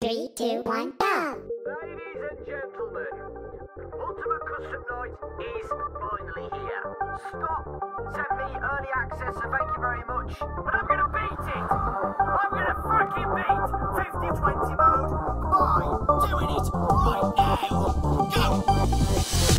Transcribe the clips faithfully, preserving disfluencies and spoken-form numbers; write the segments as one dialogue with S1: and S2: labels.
S1: Three, two, one, go!
S2: Ladies and gentlemen, Ultimate Custom Night is finally here. Stop sent me early access, so thank you very much. But I'm gonna beat it! I'm gonna freaking beat fifty twenty mode by doing it right now! Go!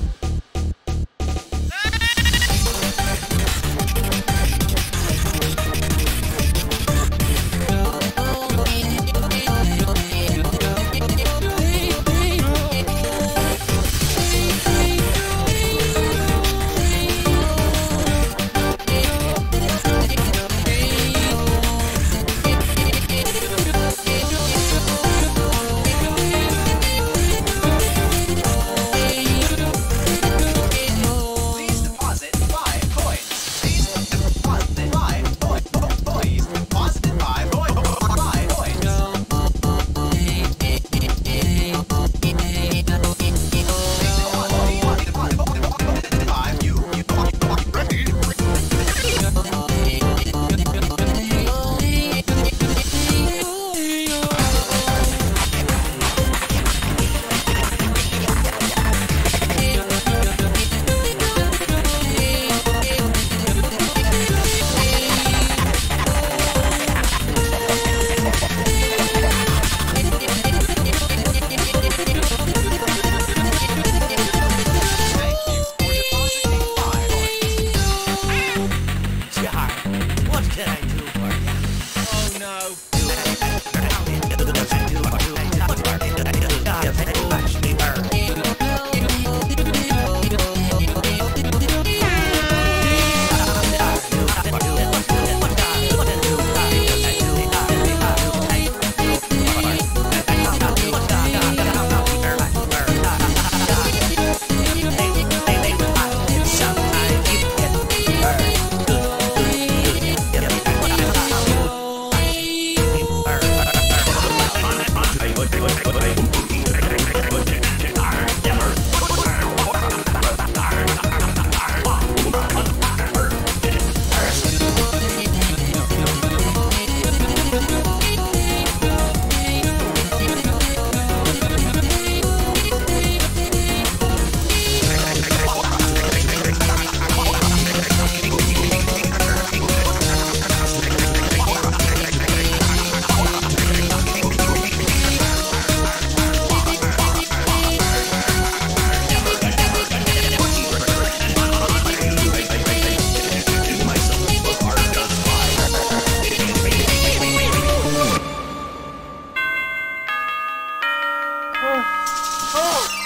S2: Oh!